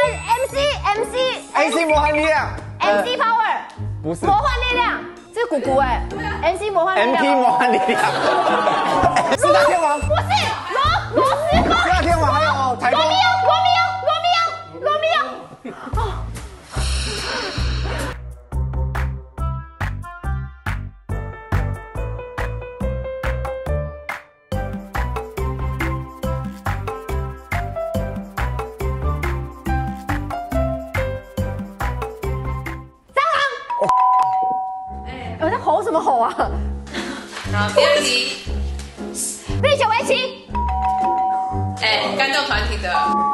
MC 魔幻力量 MC Power 不是魔幻力量，这是姑姑哎，MC 魔幻力量 MP 魔幻力量，四大天王不是罗斯峰， 四大天王还有台风罗密欧，哦。我在吼什么吼啊？ 好，第二题， 蜜雪围棋， 干豆团体的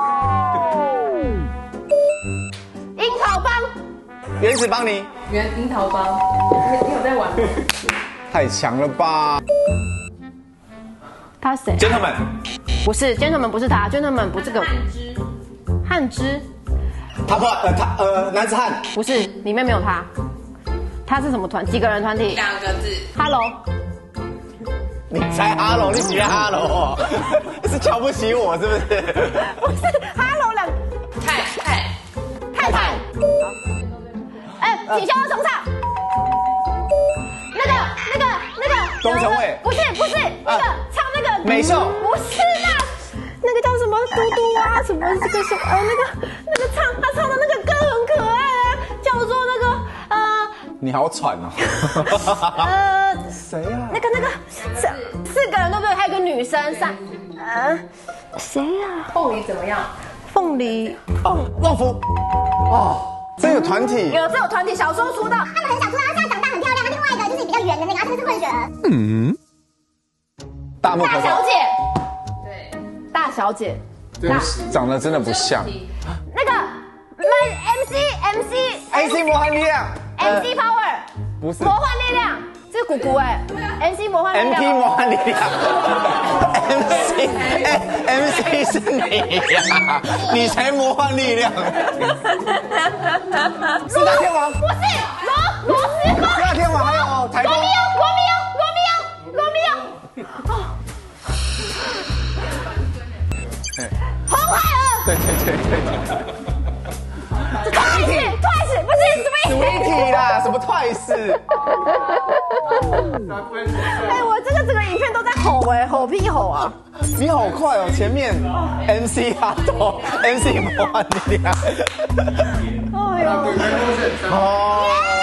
樱桃帮， 原子邦尼， 樱桃帮，你有在玩吗？ 太强了吧他谁 ？Gentleman， 不是 Gentleman， 不是他 ，Gentleman 不是这个汉之， 男子汉， 不是，里面没有他。他是什么团？几个人团体 2个字。 ？Hello， 你才 Hello， 你喜欢 Hello， 是瞧不起我是不是？ 不是 Hello 两太太。体校二重唱，那个钟成伟， 不是那个唱那个美秀， 不是那个叫什么嘟嘟啊，什么这个什么那个他唱的那个歌很可爱啊，叫做那个你好喘哦。谁呀？ 那个四个人对不对？还有个女生谁呀？ 凤梨怎么样？ 凤梨旺福，这个团体有这种团体，小时候出道， 他们很想出来，他现在长大很漂亮。另外一个就是比较圆的那个，他这个是混血儿。 大木可可， 大小姐， 对， 大小姐， 长得真的不像。 那个 MC 魔幻力量 MC Power 不是魔幻力量，这是姑姑哎，MC 魔幻力量 MP 魔幻力量，MC 是你呀，你才魔幻力量。四大天王不是罗斯峰， 四大天王还有台风罗密欧，红孩儿， 对。 Twice 不是什么意思？ Sweetie 啦，什么 Twice？ 我这个整个影片都在吼吼屁吼啊！ 你好快哦，前面 MC 哈多 ，MC 魔幻力量。 哎呦！ 哦。